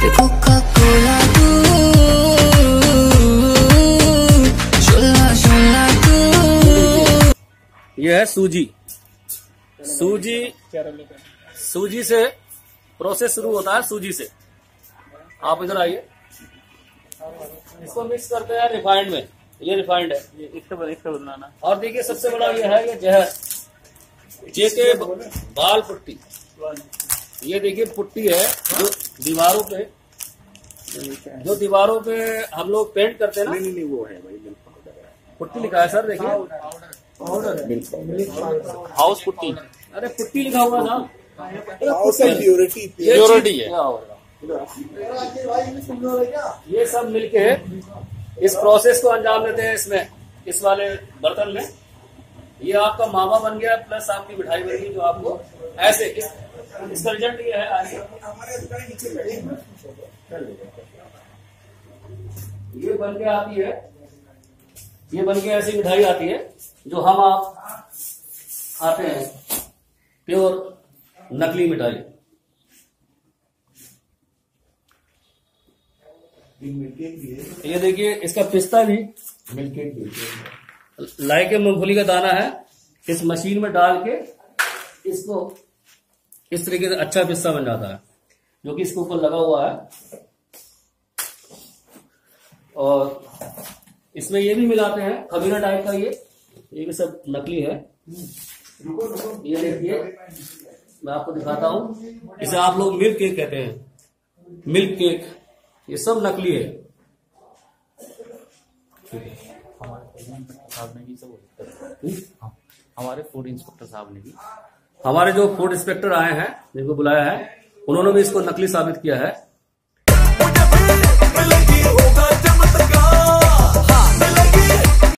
Coca-Cola tú, chola chola tú। ये है सूजी। सूजी से प्रोसेस शुरू होता है। सूजी से आप इधर आइए, इसको मिक्स करते हैं रिफाइंड में। ये रिफाइंड है, एक बनाना। और देखिए सबसे बड़ा ये है, ये जहर, जे के बाल पुट्टी। ये देखिए पुट्टी है जो दीवारों पे हम लोग पेंट करते हैं ना। नहीं वो है भाई, पुट्टी लिखा है सर, देखिए हाउस पुट्टी। अरे पुट्टी लिखा हुआ था, प्योरिटी है। ये सब मिलके इस प्रोसेस को अंजाम देते हैं इसमें, इस वाले बर्तन में। ये आपका मावा बन गया, प्लस आपकी मिठाई बन गई, जो आपको ऐसे इसका रिजल्ट ये है। ये बन के आती है, ये बन के ऐसी मिठाई आती है जो हम आप खाते हैं, प्योर नकली मिठाई। ये देखिए इसका पिस्ता भी लाई के मूंगफली का दाना है। इस मशीन में डाल के इसको इस तरीके से अच्छा पिस्ता बन जाता है, जो कि इसके ऊपर लगा हुआ है। और इसमें ये भी मिलाते हैं खमीरा टाइप का, ये भी सब नकली है। ये देखिए मैं आपको दिखाता हूँ, इसे आप लोग मिल्क केक कहते हैं, मिल्क केक। ये सब नकली है। हमारे फूड इंस्पेक्टर साहब ने भी, हमारे जो फूड इंस्पेक्टर आए हैं, जिनको बुलाया है, उन्होंने भी इसको नकली साबित किया है।